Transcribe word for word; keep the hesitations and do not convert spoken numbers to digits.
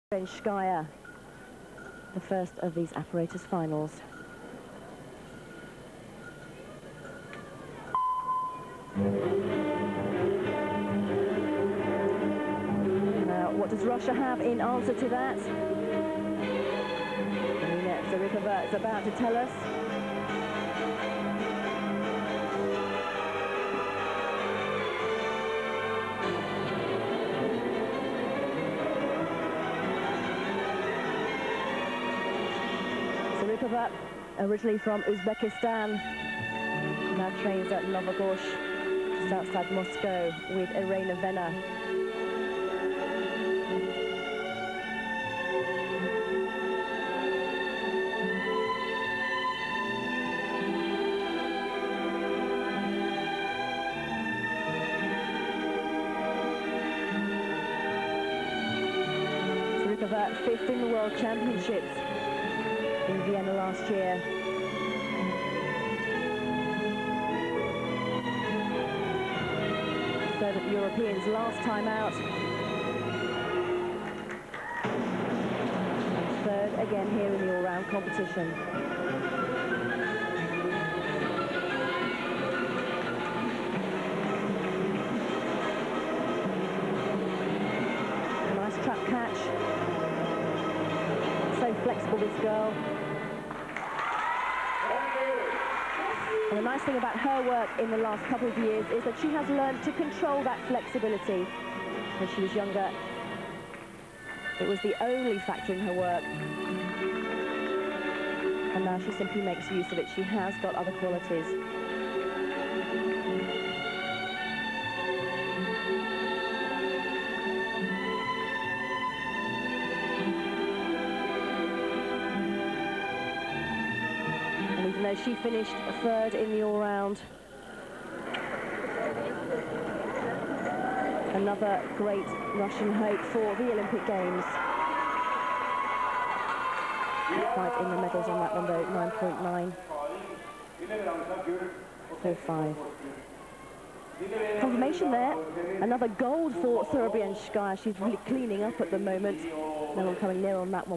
Skaya, the first of these apparatus finals. Now, what does Russia have in answer to that? Alina Zaripova is about to tell us. Zaripova, originally from Uzbekistan, now trains at Novogorsk, just outside Moscow, with Irina Vena. Zaripova, fifth in the World Championships in Vienna last year. Third of the Europeans last time out. And third again here in the all-round competition. Nice trap catch. So flexible, this girl. And the nice thing about her work in the last couple of years is that she has learned to control that flexibility. When she was younger, it was the only factor in her work. And now she simply makes use of it. She has got other qualities. Even though she finished third in the all-round. Another great Russian hope for the Olympic Games. Five in the medals on that one though, nine point nine. So five. Confirmation there. Another gold for Surabianskaya. She's really cleaning up at the moment. No one coming near on that one.